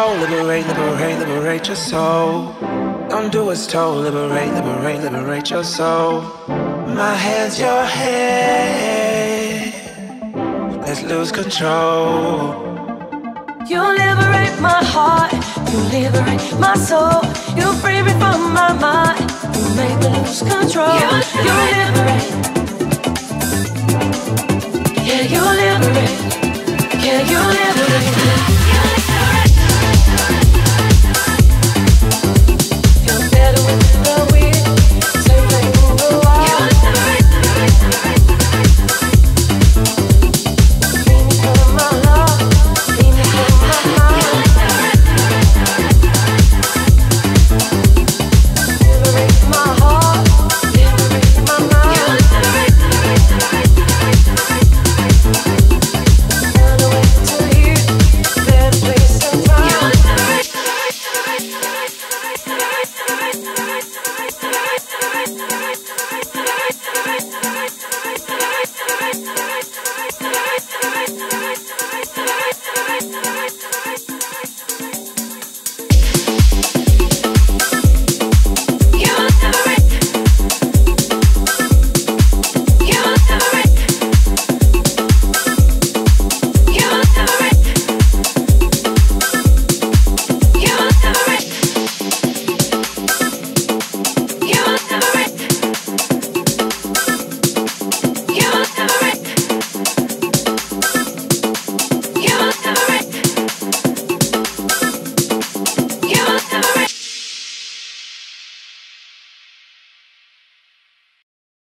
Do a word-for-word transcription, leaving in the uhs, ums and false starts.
told. Liberate, liberate, liberate your soul. Don't do what's told. Liberate, liberate, liberate your soul. My hand's your head. Let's lose control. You liberate my heart. You liberate my soul. You free me from my mind. You make me lose control. You liberate. Yeah, you liberate. Yeah, you liberate. Feel better with the weird. Same thing move a while. Free me from my love. Free me from my heart. Liberate my heart. Liberate my mind. Run away to you. Better place and time.